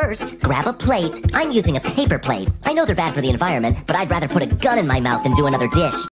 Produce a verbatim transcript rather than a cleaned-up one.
First, grab a plate. I'm using a paper plate. I know they're bad for the environment, but I'd rather put a gun in my mouth than do another dish.